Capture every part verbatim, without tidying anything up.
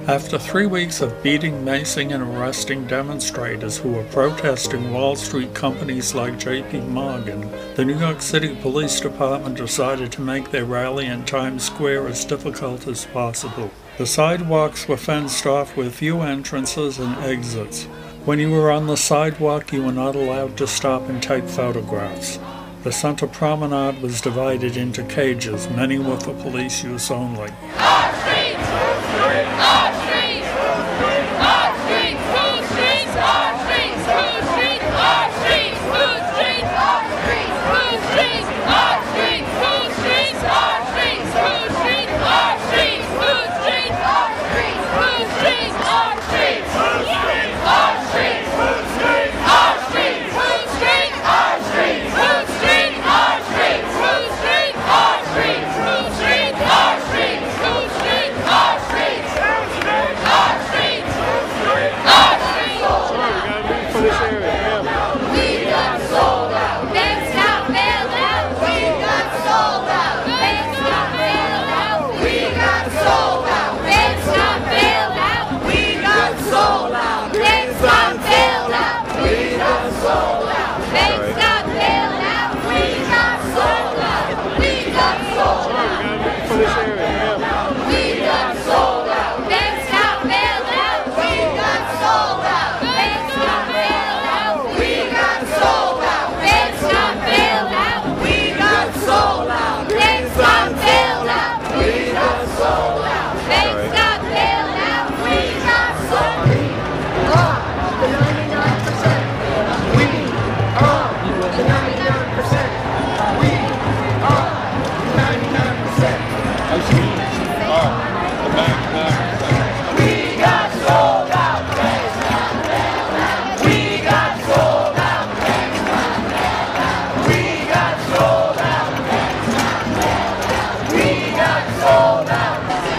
After three weeks of beating, macing, and arresting demonstrators who were protesting Wall Street companies like J P Morgan, the New York City Police Department decided to make their rally in Times Square as difficult as possible. The sidewalks were fenced off with few entrances and exits. When you were on the sidewalk, you were not allowed to stop and take photographs. The center promenade was divided into cages, many were for police use only. Our streets! Our streets! Our streets! Food streets! Our streets! Food streets! Our streets! Food streets! Our streets! Food streets! Our streets! Food streets! Our streets! Food streets! Our streets! Food streets! Our streets! Food streets! Our streets! Food streets! Our streets! Food streets! Our streets! Food streets! Our streets! Food streets! Our streets! Food streets! Our streets! Food streets! Our streets! Food streets! Our streets! Our streets! Our streets! Sorry, we gotta move for this area. Yeah. We got sold out. Banks got bailed out. We got sold out. Banks got bailed out. We got sold out. Banks got bailed out. We got sold out. Banks got bailed out. We got sold out. Banks got bailed out. We got sold out. We got sold Sorry, we out. gotta move for this area. Yeah. We got sold out. Banks got bailed out. We got sold out. Banks got bailed out. We got sold out. Banks got bailed out. We got sold out. Banks got bailed out. We got sold out. Banks got bailed out. We got sold out. The ninety-nine percent. We are the ninety-nine percent. We are the ninety-nine percent. We got sold out. Banks got bailed out. We got sold out. Banks got bailed out. We got sold out. Banks got bailed out. We got sold out.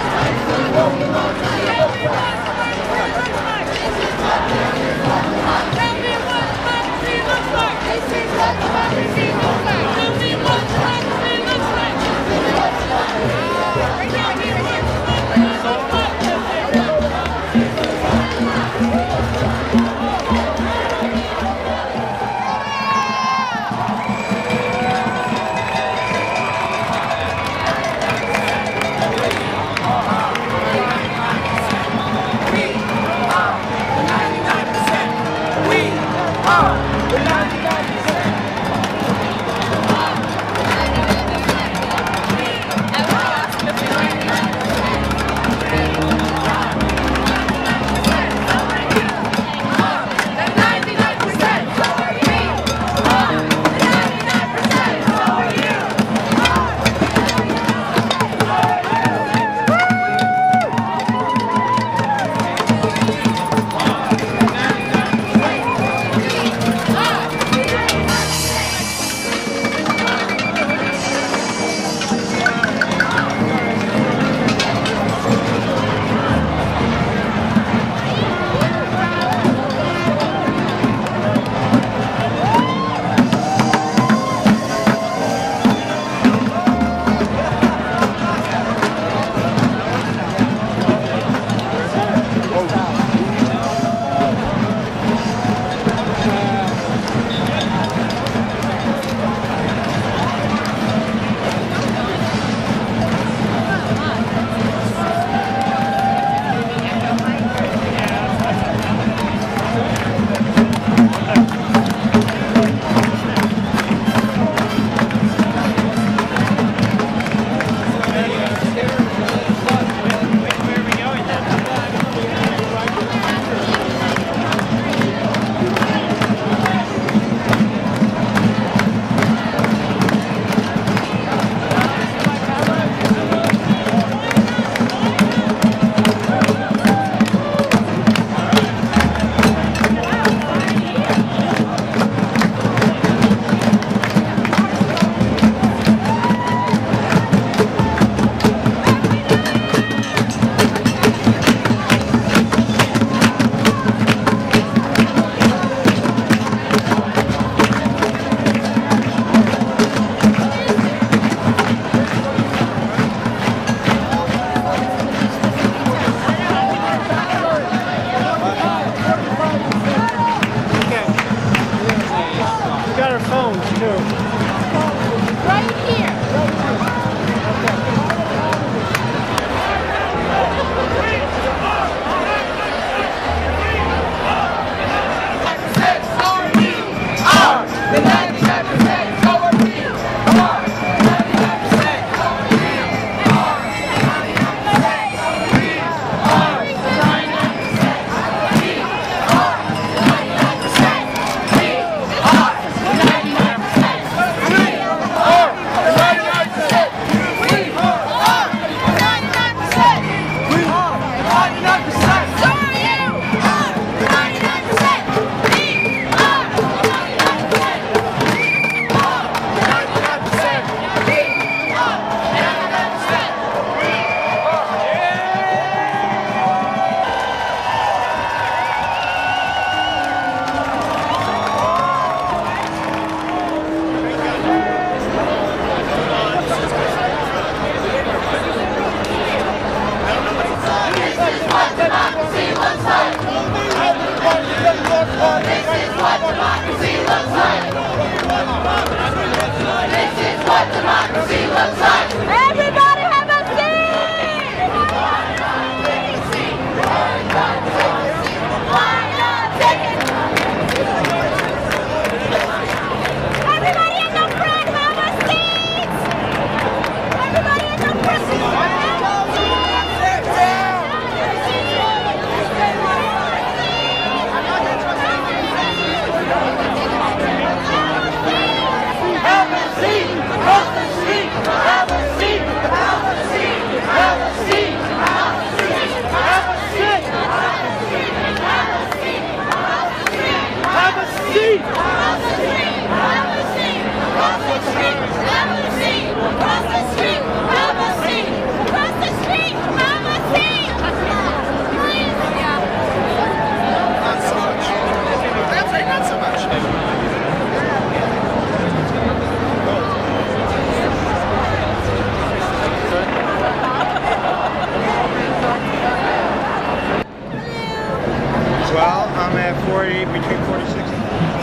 Tell me what democracy looks like. This is what democracy looks like. Tell me what democracy looks like. Right now, here, here. as well. I'm at forty, between forty-six and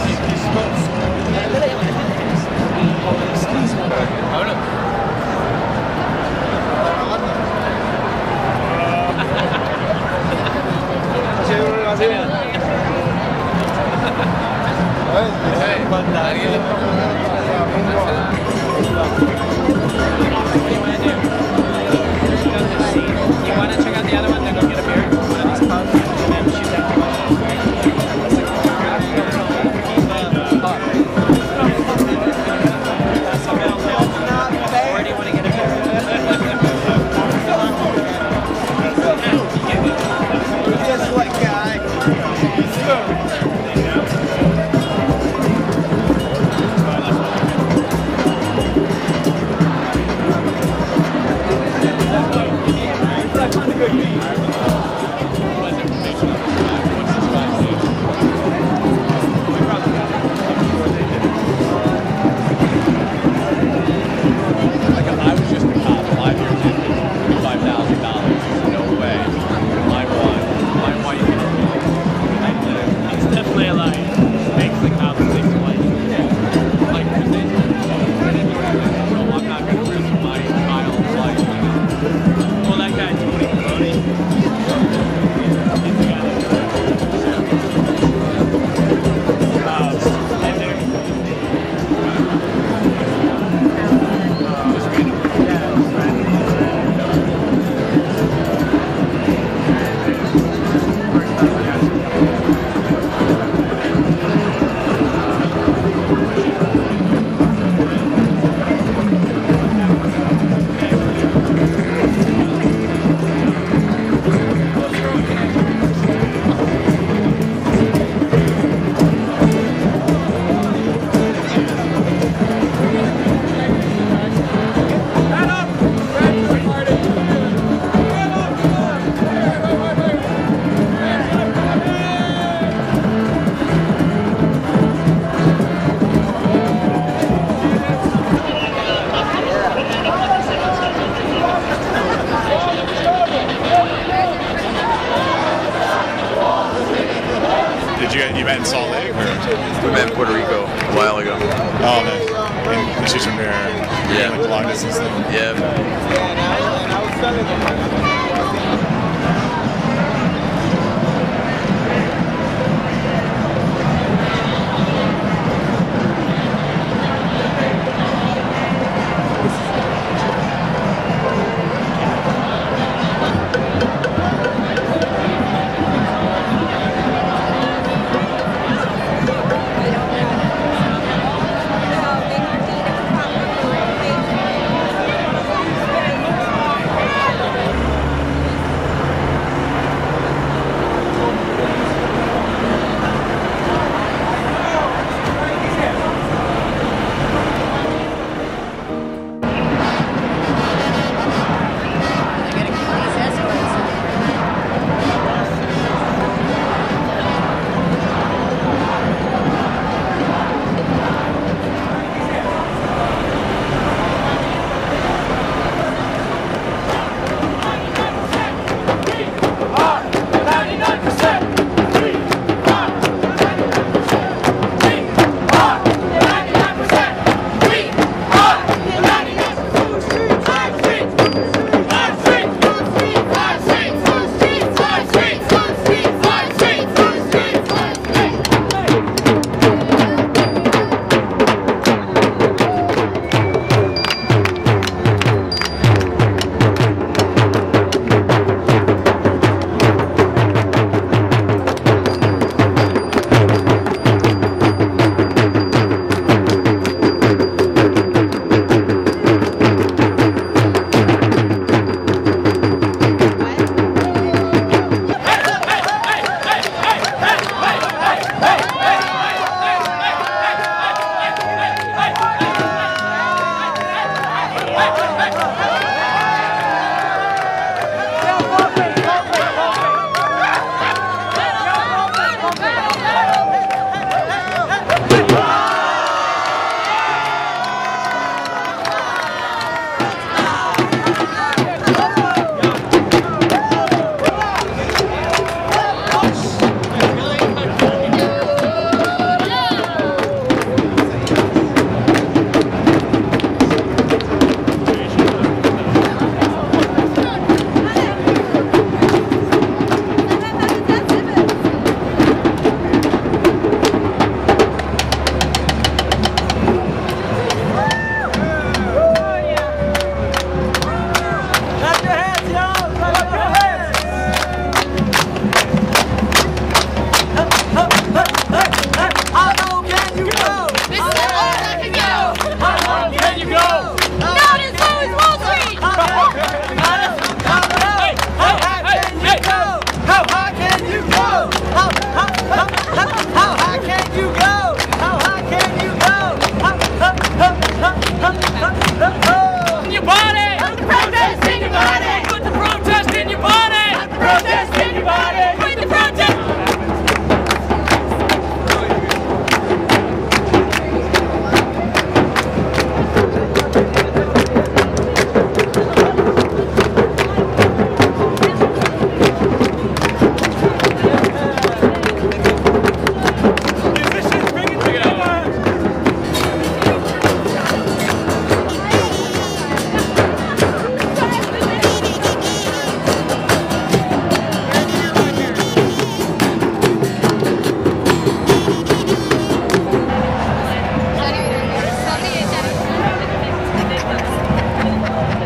You met in Salt Lake? Or? We met in Puerto Rico a while ago. Oh, nice. And she's from there. Yeah. Like the long distance thing? Yeah.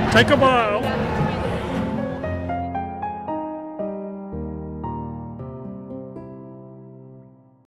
Take a bow.